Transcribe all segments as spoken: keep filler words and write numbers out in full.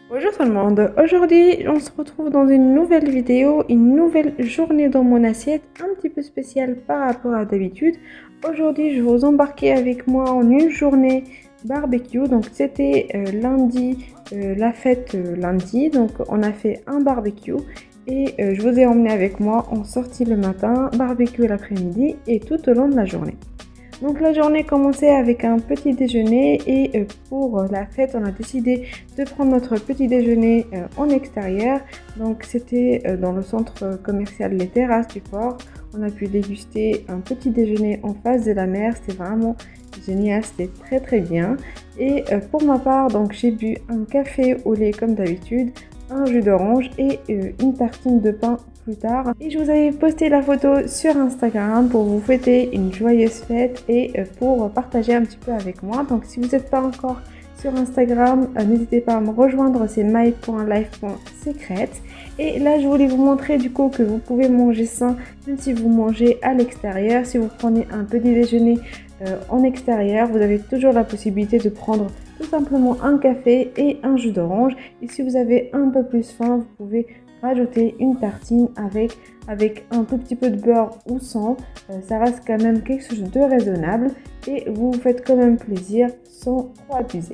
Bonjour tout le monde, aujourd'hui on se retrouve dans une nouvelle vidéo, une nouvelle journée dans mon assiette, un petit peu spéciale par rapport à d'habitude. Aujourd'hui je vais vous embarquer avec moi en une journée barbecue, donc c'était euh, lundi, euh, la fête euh, lundi, donc on a fait un barbecue et euh, je vous ai emmené avec moi en sortie le matin, barbecue l'après-midi et tout au long de la journée. Donc la journée commençait avec un petit déjeuner et pour la fête on a décidé de prendre notre petit déjeuner en extérieur. Donc c'était dans le centre commercial Les Terrasses du Port. On a pu déguster un petit déjeuner en face de la mer, c'était vraiment génial, c'était très très bien. Et pour ma part donc j'ai bu un café au lait comme d'habitude, un jus d'orange et une tartine de pain plus tard. Et je vous avais posté la photo sur Instagram pour vous souhaiter une joyeuse fête et pour partager un petit peu avec moi. Donc si vous n'êtes pas encore sur Instagram, n'hésitez pas à me rejoindre, c'est my point life point secret. Et là je voulais vous montrer du coup que vous pouvez manger sain même si vous mangez à l'extérieur. Si vous prenez un petit déjeuner euh, en extérieur, vous avez toujours la possibilité de prendre tout simplement un café et un jus d'orange. Et si vous avez un peu plus faim, vous pouvez rajouter une tartine avec, avec un tout petit peu de beurre ou sans. Euh, ça reste quand même quelque chose de raisonnable et vous vous faites quand même plaisir sans trop abuser.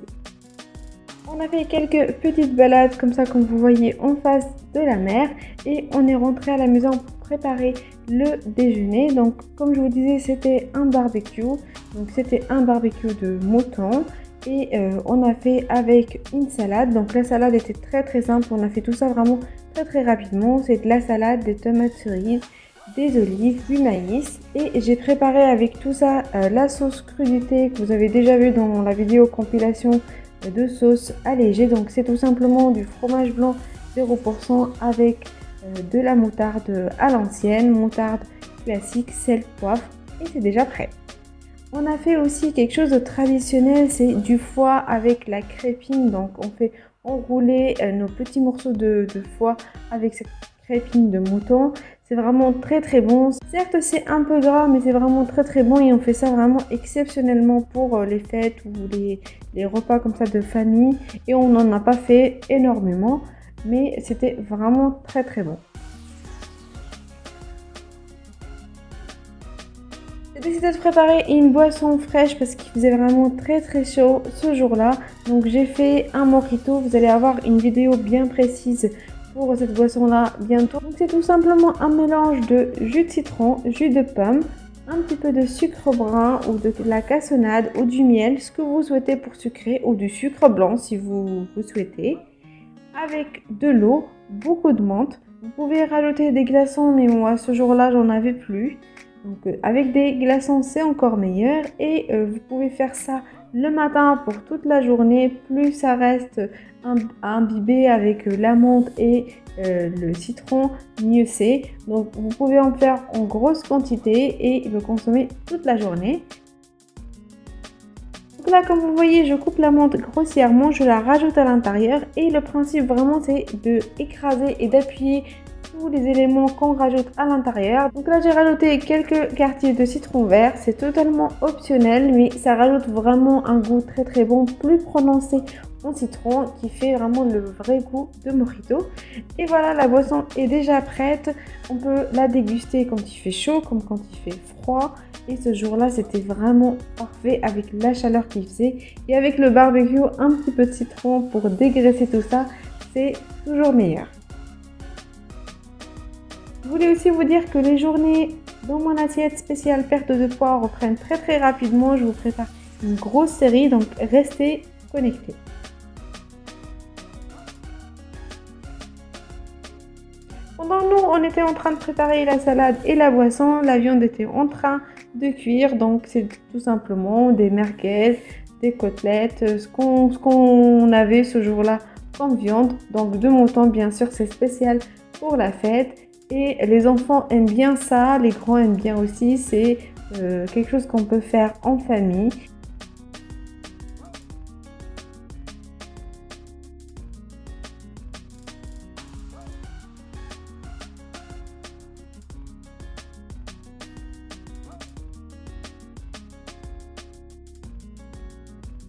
On a fait quelques petites balades comme ça comme vous voyez en face de la mer et on est rentré à la maison pour préparer le déjeuner. Donc comme je vous disais c'était un barbecue, donc c'était un barbecue de mouton. Et euh, on a fait avec une salade, donc la salade était très très simple, on a fait tout ça vraiment très très rapidement. C'est de la salade, des tomates cerises, des olives, du maïs et j'ai préparé avec tout ça euh, la sauce crudité que vous avez déjà vu dans la vidéo compilation de sauce allégée. Donc c'est tout simplement du fromage blanc zéro pour cent avec euh, de la moutarde à l'ancienne, moutarde classique, sel, poivre et c'est déjà prêt. On a fait aussi quelque chose de traditionnel, c'est du foie avec la crépine. Donc on fait enrouler euh, nos petits morceaux de, de foie avec cette crépine de mouton. C'est vraiment très très bon. Certes c'est un peu gras mais c'est vraiment très très bon et on fait ça vraiment exceptionnellement pour euh, les fêtes ou les, les repas comme ça de famille. Et on n'en a pas fait énormément mais c'était vraiment très très bon. J'ai décidé de préparer une boisson fraîche parce qu'il faisait vraiment très très chaud ce jour-là. Donc j'ai fait un mojito. Vous allez avoir une vidéo bien précise pour cette boisson-là bientôt. Donc c'est tout simplement un mélange de jus de citron, jus de pomme, un petit peu de sucre brun ou de la cassonade ou du miel, ce que vous souhaitez pour sucrer, ou du sucre blanc si vous, vous souhaitez. Avec de l'eau, beaucoup de menthe. Vous pouvez rajouter des glaçons mais moi ce jour-là j'en avais plus. Donc euh, avec des glaçons c'est encore meilleur et euh, vous pouvez faire ça le matin pour toute la journée. Plus ça reste imbibé avec euh, la menthe et euh, le citron, mieux c'est. Donc vous pouvez en faire en grosse quantité et le consommer toute la journée. Donc là comme vous voyez je coupe la menthe grossièrement, je la rajoute à l'intérieur et le principe vraiment c'est de écraser et d'appuyer tous les éléments qu'on rajoute à l'intérieur. Donc là j'ai rajouté quelques quartiers de citron vert, c'est totalement optionnel mais ça rajoute vraiment un goût très très bon, plus prononcé en citron qui fait vraiment le vrai goût de mojito. Et voilà, la boisson est déjà prête, on peut la déguster quand il fait chaud comme quand il fait froid. Et ce jour-là c'était vraiment parfait avec la chaleur qu'il faisait et avec le barbecue, un petit peu de citron pour dégraisser tout ça, c'est toujours meilleur. Je voulais aussi vous dire que les journées dans mon assiette spéciale perte de poids reprennent très très rapidement. Je vous prépare une grosse série, donc restez connectés. Pendant nous, on était en train de préparer la salade et la boisson. La viande était en train de cuire, donc c'est tout simplement des merguez, des côtelettes, ce qu'on ce qu'on avait ce jour-là comme viande. Donc de mouton, bien sûr, c'est spécial pour la fête. Et les enfants aiment bien ça, les grands aiment bien aussi, c'est euh, quelque chose qu'on peut faire en famille.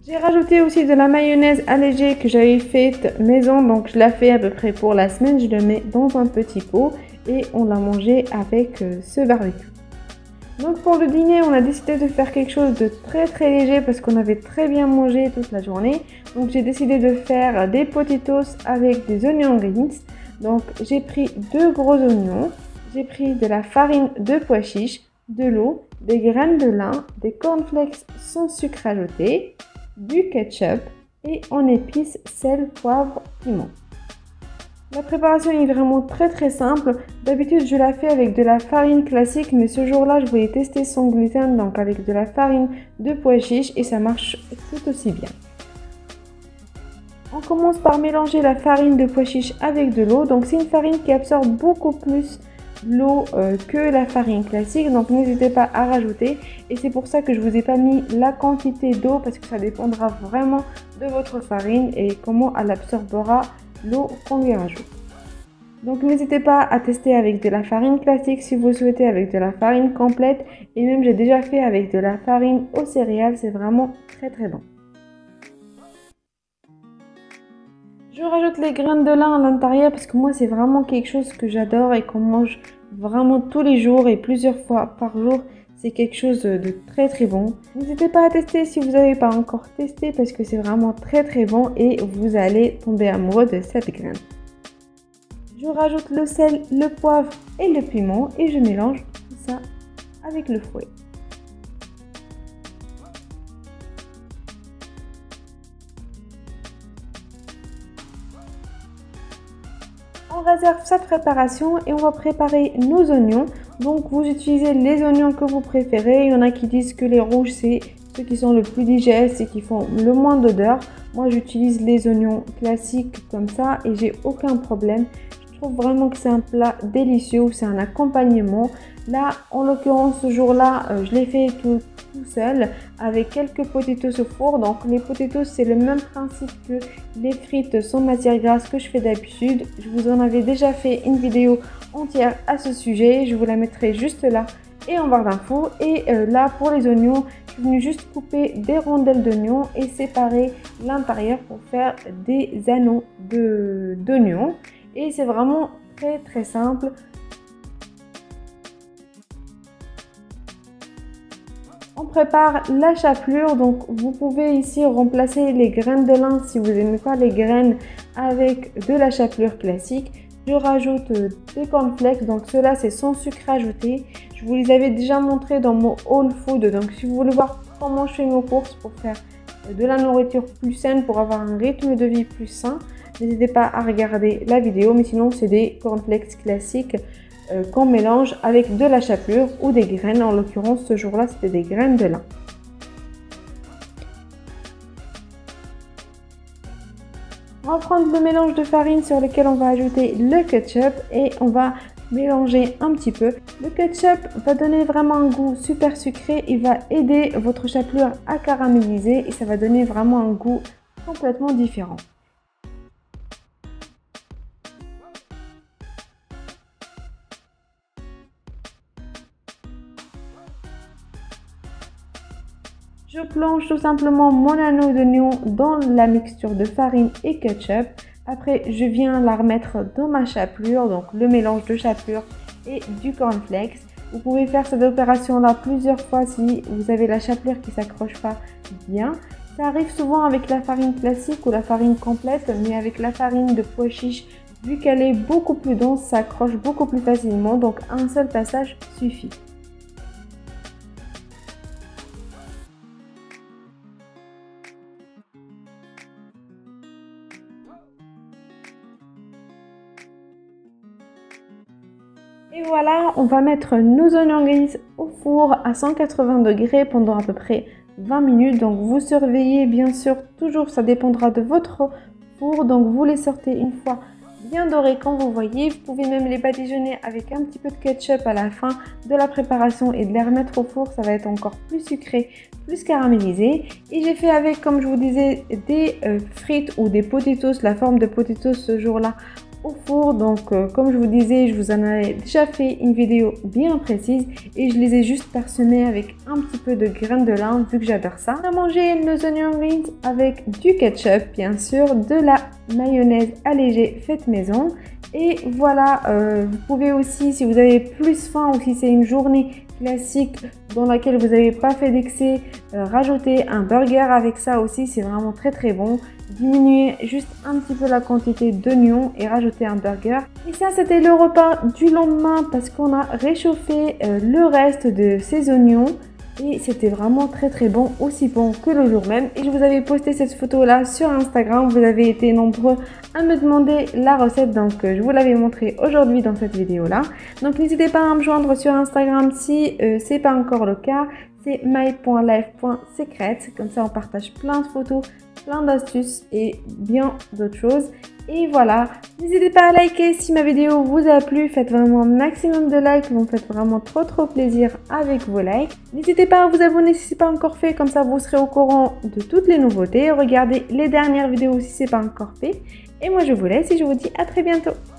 J'ai rajouté aussi de la mayonnaise allégée que j'avais faite maison, donc je la fais à peu près pour la semaine. Je le mets dans un petit pot et on l'a mangé avec ce barbecue. Donc pour le dîner, on a décidé de faire quelque chose de très très léger parce qu'on avait très bien mangé toute la journée. Donc j'ai décidé de faire des potatoes avec des oignons greens. Donc j'ai pris deux gros oignons, j'ai pris de la farine de pois chiches, de l'eau, des graines de lin, des cornflakes sans sucre ajouté, du ketchup et en épices sel, poivre, piment. La préparation est vraiment très très simple. D'habitude je la fais avec de la farine classique, mais ce jour-là je voulais tester sans gluten, donc avec de la farine de pois chiches, et ça marche tout aussi bien. On commence par mélanger la farine de pois chiches avec de l'eau. Donc c'est une farine qui absorbe beaucoup plus l'eau euh, que la farine classique, donc n'hésitez pas à rajouter, et c'est pour ça que je vous ai pas mis la quantité d'eau parce que ça dépendra vraiment de votre farine et comment elle absorbera l'eau qu'on lui rajoute. Donc n'hésitez pas à tester avec de la farine classique si vous souhaitez, avec de la farine complète, et même j'ai déjà fait avec de la farine aux céréales, c'est vraiment très très bon. Je rajoute les graines de lin à l'intérieur parce que moi c'est vraiment quelque chose que j'adore et qu'on mange vraiment tous les jours et plusieurs fois par jour. C'est quelque chose de très très bon. N'hésitez pas à tester si vous n'avez pas encore testé parce que c'est vraiment très très bon et vous allez tomber amoureux de cette graine. Je rajoute le sel, le poivre et le piment et je mélange tout ça avec le fouet. On réserve cette préparation et on va préparer nos oignons. Donc vous utilisez les oignons que vous préférez. Il y en a qui disent que les rouges c'est ceux qui sont le plus digestes et qui font le moins d'odeur. Moi j'utilise les oignons classiques comme ça et j'ai aucun problème. Je trouve vraiment que c'est un plat délicieux, c'est un accompagnement. Là en l'occurrence ce jour-là euh, je l'ai fait tout, tout seul avec quelques potatoes au four. Donc les potatoes c'est le même principe que les frites sans matière grasse que je fais d'habitude. Je vous en avais déjà fait une vidéo entière à ce sujet, je vous la mettrai juste là et en barre d'infos. Et euh, là pour les oignons, je suis venue juste couper des rondelles d'oignons et séparer l'intérieur pour faire des anneaux de d'oignons. Et c'est vraiment très très simple. On prépare la chapelure, donc vous pouvez ici remplacer les graines de lin si vous n'aimez pas les graines avec de la chapelure classique. Je rajoute des cornflakes, donc ceux-là c'est sans sucre ajouté. Je vous les avais déjà montré dans mon haul food, donc si vous voulez voir comment je fais mes courses pour faire de la nourriture plus saine, pour avoir un rythme de vie plus sain, n'hésitez pas à regarder la vidéo. Mais sinon c'est des cornflakes classiques euh, qu'on mélange avec de la chapelure ou des graines. En l'occurrence ce jour-là c'était des graines de lin. On va prendre le mélange de farine sur lequel on va ajouter le ketchup et on va mélanger un petit peu. Le ketchup va donner vraiment un goût super sucré, il va aider votre chapelure à caraméliser et ça va donner vraiment un goût complètement différent. Je plonge tout simplement mon anneau d'oignon dans la mixture de farine et ketchup. Après, je viens la remettre dans ma chapelure, donc le mélange de chapelure et du cornflakes. Vous pouvez faire cette opération-là plusieurs fois si vous avez la chapelure qui ne s'accroche pas bien. Ça arrive souvent avec la farine classique ou la farine complète, mais avec la farine de pois chiches, vu qu'elle est beaucoup plus dense, ça accroche beaucoup plus facilement, donc un seul passage suffit. Et voilà, on va mettre nos oignons gris au four à cent quatre-vingts degrés pendant à peu près vingt minutes. Donc vous surveillez bien sûr, toujours ça dépendra de votre four. Donc vous les sortez une fois bien dorés quand vous voyez. Vous pouvez même les badigeonner avec un petit peu de ketchup à la fin de la préparation et de les remettre au four. Ça va être encore plus sucré, plus caramélisé. Et j'ai fait avec, comme je vous disais, des euh, frites ou des potatoes, la forme de potatoes ce jour-là, au four. Donc euh, comme je vous disais, je vous en avais déjà fait une vidéo bien précise et je les ai juste parsemés avec un petit peu de graines de lin vu que j'adore ça. On a mangé nos onion rings avec du ketchup, bien sûr, de la mayonnaise allégée faite maison. Et voilà, euh, vous pouvez aussi, si vous avez plus faim ou si c'est une journée classique dans laquelle vous n'avez pas fait d'excès, euh, rajouter un burger avec ça aussi, c'est vraiment très très bon. Diminuer juste un petit peu la quantité d'oignons et rajouter un burger. Et ça, c'était le repas du lendemain parce qu'on a réchauffé euh, le reste de ces oignons. Et c'était vraiment très très bon, aussi bon que le jour même. Et je vous avais posté cette photo là sur Instagram. Vous avez été nombreux à me demander la recette, donc euh, je vous l'avais montré aujourd'hui dans cette vidéo là. Donc n'hésitez pas à me joindre sur Instagram si euh, c'est pas encore le cas. C'est my point life point secret. Comme ça on partage plein de photos, plein d'astuces et bien d'autres choses. Et voilà, n'hésitez pas à liker si ma vidéo vous a plu, faites vraiment un maximum de likes, vous me faites vraiment trop trop plaisir avec vos likes. N'hésitez pas à vous abonner si ce n'est pas encore fait, comme ça vous serez au courant de toutes les nouveautés. Regardez les dernières vidéos si ce n'est pas encore fait. Et moi je vous laisse et je vous dis à très bientôt.